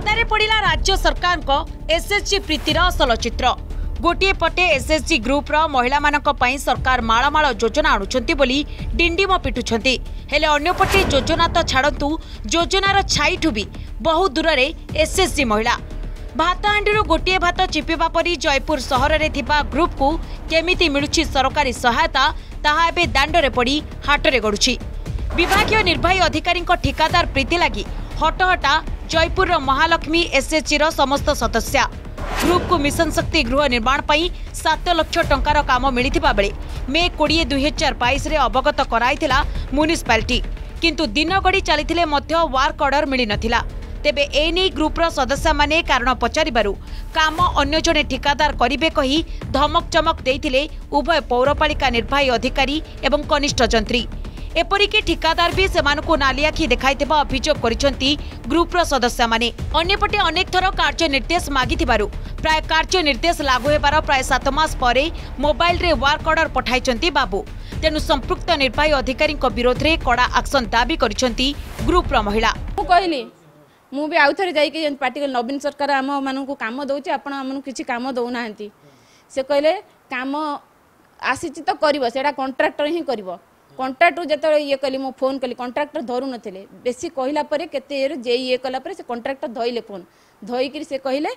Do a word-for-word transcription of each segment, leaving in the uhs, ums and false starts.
पदारे पड़ा राज्य सरकार को एसएचजी प्रीतिर असल चित्र। गोटे पटे एसएचजी ग्रुप रो महिला मानक पई सरकार माळमाळ योजना आणुछंती बोली डिंडिम पिटुछंती। हेले अन्य पटे योजना तो छाड़तु योजनार छाईठु भी बहु दूर रे एसएचजी महिला भातहांडी गोटे भात चिपिबा परी जयपुर सहर रे थिबा ग्रुप को केमिति मिलुछि सरकारी सहायता ताहा एबे दांडरे पड़ी हाटरे गडुछि। विभागीय निर्वाही अधिकारी ठिकादार प्रीति लगी हटहटा जयपुर महालक्ष्मी एसएचजी रो समस्त सदस्य ग्रुप को मिशन शक्ति गृह निर्माण पई सात लाख टंकार काम मिलिथिबा बेले मे बीस दुई हजार बाईस रे अवगत कराइथिला म्युनिसिपालिटी, किंतु दिन गड़ी चलीथिले मध्य वर्क ऑर्डर मिली नथिला। तेबे एने ग्रुप रो सदस्य माने कारण पचारिबारु काम अन्य जने ठिकादार करिवे कही धमक चमक देइथिले उभय पौरपालिका निर्वाही अधिकारी एवं कनिष्ठ जंत्री। एपरिकी ठिकादार भी सेमानकु नालियाखी देखाइथिबा अभियोग करिसंती ग्रुप रो सदस्य माने। अन्यपटे अनेक थर कार्य निर्देश मागिथिबारु प्राय कार्य निर्देश लागू हेबार प्राय सात मास परे मोबाइल रे वर्क ऑर्डर पठाइचंती बाबू। तेनु संपृक्त निर्वाही अधिकारी विरोध रे कड़ा एक्शन दाबी करिसंती ग्रुप रो महिला। मु कहली मु भी आउथरे जाई के पार्टिकल नवीन सरकार आम मानकु काम दउची आपण हमन किछि काम दउ नाहंती। से कहले काम आसीची तो करबो सेडा कॉन्ट्रैक्टर ही करबो। कॉन्ट्रैक्टर जतले ये कली मो फोन कली कॉन्ट्रैक्टर धरु नथिले बेसी कहिला परे केते ये जे ये कला परे से कॉन्ट्रैक्टर धइले फोन धइ कि से कहले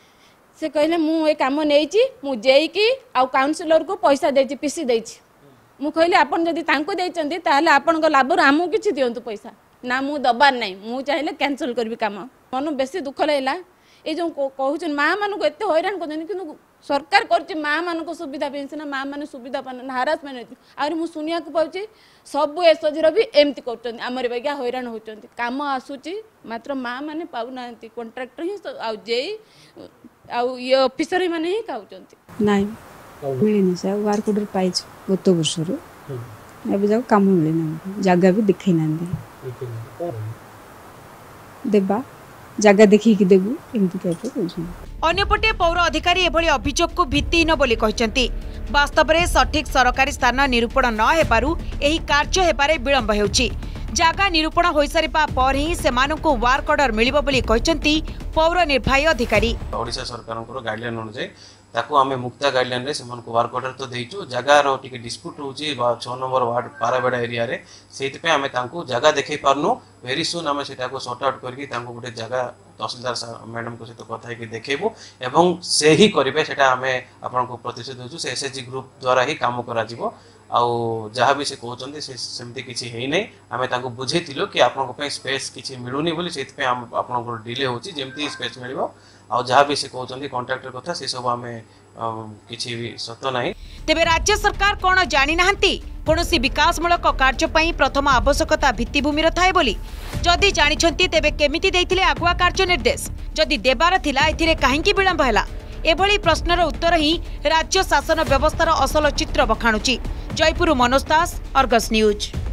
से कहले मु ए काम नेइची मु जेई की आ काउंसिलर को पैसा देची पीसी देची। मु कहले आपन जदी तांको देचंदी ताले आपन को लाभ आमु किछि दियंतु पैसा ना मु दबार नै मु चाहिले कैंसिल करबी काम। मन बेसी दुख लागला ए जो कहउछन मां मानु को एते हैरान करजन किंतु सरकार करछि मां मानु को सुविधा पेंसिना मां माने सुविधा पान हारासमेंट आर मु सुनिया को पाउछि सब एसजी रो भी एमति करछन हमर बगिया हैरान होचंती काम आसुछि मात्र मां माने पाउ नांती कॉन्ट्रैक्टर ही आ जेई आ ये ऑफिसर माने ही खाउचंती नाइ मिलिनी से वर्क ऑर्डर पाइछ गत वर्ष रो एबे जाव काम मिलिना जागा भी देखै नांदी देबा जगह देखी कि देबु एमति कहते कहछन। अन्यपटे पौर अधिकारी एभली अभियोग को भित्तिहीन बोली कहचंती। वास्तव में सठिक सरकारी स्थान निरूपण न हेबारु एही कार्य हेबारे विलंब हेउछि। जागा निरूपण होई सारिपा पर ही सेमानकु वर्क ऑर्डर मिलिबो बोली कहचंती पौर निर्वाही अधिकारी। ओडिशा सरकारनकर गाइडलाइन अनुसार ताको आमे मुक्ता गाइडलाइन रे सेमानकु वर्क ऑर्डर तो देइछु। जगह रो टिके डिस्प्यूट होउछि छह नंबर वार्ड पाराबेडा एरिया रे सेति पे आमे तांको जगह देखै पारनु वेरी सुन आमे सेटा को सॉर्ट आउट करके तांको गोटे जगह तहसीलदार मैडम को सहित कथा कि देखेबू एवं से ही करिवे सेटा आमे आपन को प्रतिशत देछु। से एसएचजी ग्रुप द्वारा ही काम करा जिवो आउ जहाँ भी से कहते से सेमती किसी है नहीं आमे तांको बुझेतिलो कि आपन को स्पेस किसी मिलूनी बोली सेति पे हम आपन को डिले होची जेमती स्पेस मिलिबो आउ जहाँ भी से कहते कॉन्ट्रैक्टर कथा से सब आमे किसी भी सत्य नहीं। तेबे राज्य सरकार कोन जानि नाहंती कोनोसी विकासमूलक कार्य पई प्रथम आवश्यकता भित्तिभूमि थाए बोली जदि जानिछंती तेबे केमिति देइथिले आगुआ कार्य निर्देश जदि देबार थिला एथिरे काहेकि विलंब हैला एभली प्रश्नर उत्तर ही राज्य शासन व्यवस्थार असल चित्र बखाणुची। Jaipur Manoj Das, Argus news.